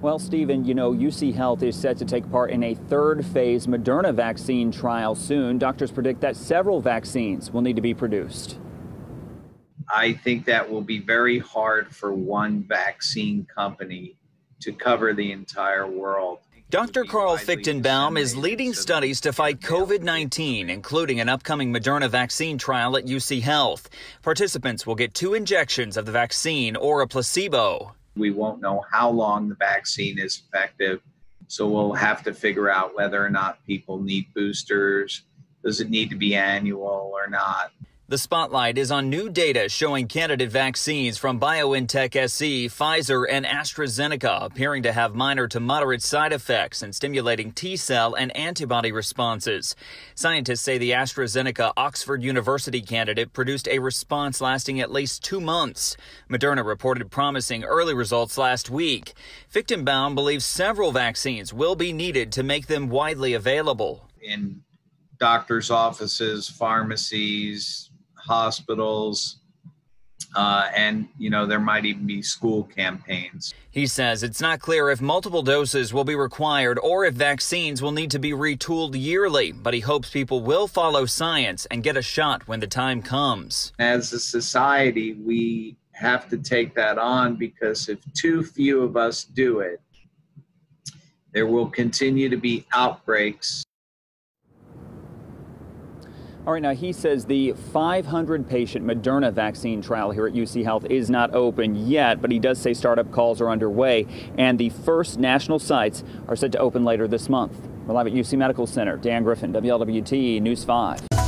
Well, Stephen, UC Health is set to take part in a third phase Moderna vaccine trial soon. Doctors predict that several vaccines will need to be produced. I think that will be very hard for one vaccine company to cover the entire world. Dr. Carl Fichtenbaum is leading studies to fight COVID-19, including an upcoming Moderna vaccine trial at UC Health. Participants will get 2 injections of the vaccine or a placebo. We won't know how long the vaccine is effective, so we'll have to figure out whether or not people need boosters. Does it need to be annual or not? The spotlight is on new data showing candidate vaccines from BioNTech SE, Pfizer, and AstraZeneca appearing to have minor to moderate side effects and stimulating T-cell and antibody responses. Scientists say the AstraZeneca Oxford University candidate produced a response lasting at least 2 months. Moderna reported promising early results last week. Fichtenbaum believes several vaccines will be needed to make them widely available. In doctors' offices, pharmacies, hospitals, and there might even be school campaigns. He says it's not clear if multiple doses will be required or if vaccines will need to be retooled yearly, but he hopes people will follow science and get a shot when the time comes. As a society, we have to take that on, because if too few of us do it, there will continue to be outbreaks. All right, now he says the 500-patient Moderna vaccine trial here at UC Health is not open yet, but he does say startup calls are underway, and the first national sites are set to open later this month. We're live at UC Medical Center. Dan Griffin, WLWT News 5.